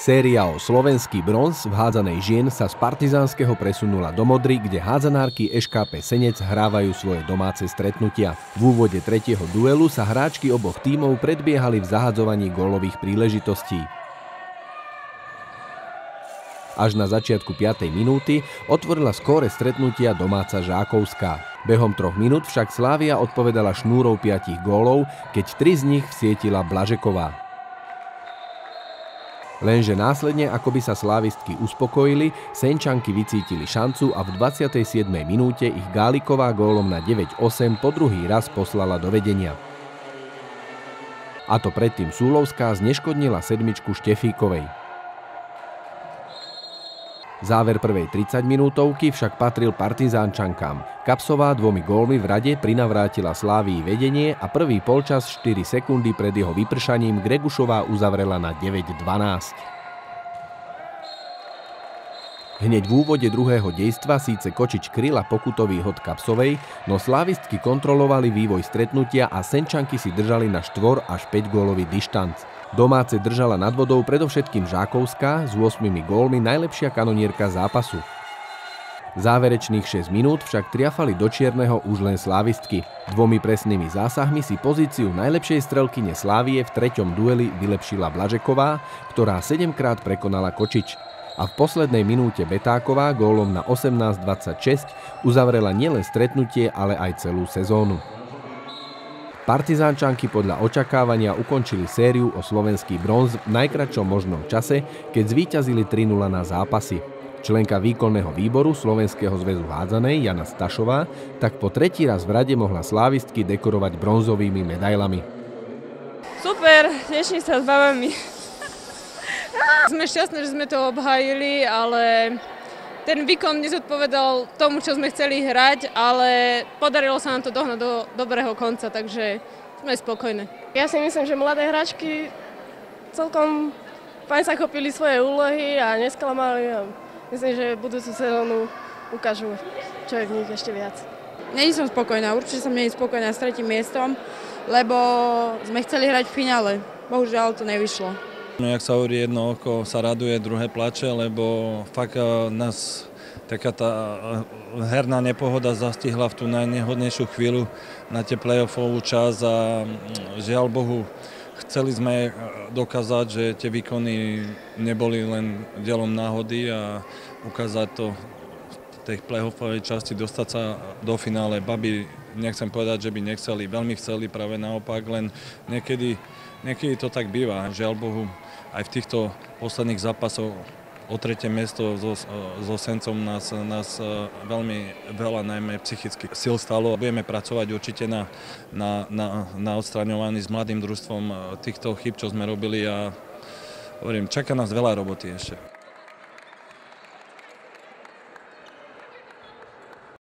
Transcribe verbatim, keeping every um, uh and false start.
Séria o slovenský bronz v hádzanej žien sa z Partizánskeho presunula do Modry, kde hádzanárky es ká pé Senec hrávajú svoje domáce stretnutia. V úvode tretieho duelu sa hráčky oboch tímov predbiehali v zahadzovaní gólových príležitostí. Až na začiatku piatej minúty otvorila skóre stretnutia domáca Žákovská. Behom troch minút však Slavia odpovedala šnúrou piatich gólov, keď tri z nich vsietila Blažeková. Lenže následne, ako by sa slávistky uspokojili, Senčanky vycítili šancu a v dvadsiatej siedmej minúte ich Gáliková gólom na deväť osem po druhý raz poslala do vedenia. A to predtým Súlovská zneškodnila sedmičku Štefíkovej. Záver prvej tridsaťminútovky však patril Partizánčankám. Kapsová dvomi gólmi v rade prinavrátila Slávii vedenie a prvý polčas štyri sekundy pred jeho vypršaním Gregušová uzavrela na deväť dvanásť. Hneď v úvode druhého dejstva síce Kočič kryla pokutový hod Kapsovej, no slávistky kontrolovali vývoj stretnutia a Senčanky si držali na štvor až päť gólový dištanc. Domáce držala nad vodou predovšetkým Žákovská, s ôsmimi gólmi najlepšia kanonierka zápasu. Záverečných šesť minút však triafali do čierneho už len slávistky. Dvomi presnými zásahmi si pozíciu najlepšej strelkyne Slávie v treťom dueli vylepšila Blažeková, ktorá sedemkrát prekonala Kočič. A v poslednej minúte Betáková gólom na osemnásť dvadsaťšesť uzavrela nielen stretnutie, ale aj celú sezónu. Partizánčanky podľa očakávania ukončili sériu o slovenský bronz v najkratšom možnom čase, keď zvíťazili tri nula na zápasy. Členka výkonného výboru Slovenského zväzu hádzanej Jana Stašová tak po tretí raz v rade mohla slávistky dekorovať bronzovými medailami. Super, teším sa s babami. Sme šťastní, že sme to obhájili, ale ten výkon nezodpovedal tomu, čo sme chceli hrať, ale podarilo sa nám to dohnať do dobrého konca, takže sme spokojné. Ja si myslím, že mladé hráčky celkom fajn sa chopili svoje úlohy a nesklamali. A myslím, že budúcu sezónu ukážu, čo je v nich ešte viac. Nie som spokojná, určite som nie spokojná s tretím miestom, lebo sme chceli hrať v finále. Bohužiaľ to nevyšlo. No, jak sa hovorí, jedno oko sa raduje, druhé plače, lebo fakt nás taká tá herná nepohoda zastihla v tú najnehodnejšiu chvíľu na tie playoffovú časť a žiaľ Bohu, chceli sme dokázať, že tie výkony neboli len dielom náhody a ukázať to v tej playoffovej časti, dostať sa do finále. Baby, nechcem povedať, že by nechceli, veľmi chceli, práve naopak, len niekedy, niekedy to tak býva. Žiaľ Bohu, aj v týchto posledných zápasoch o tretie miesto so, so Sencom nás, nás veľmi veľa, najmä psychických síl stalo. Budeme pracovať určite na, na, na, na odstraňovaní s mladým družstvom týchto chýb, čo sme robili a hovorím, čaká nás veľa roboty ešte.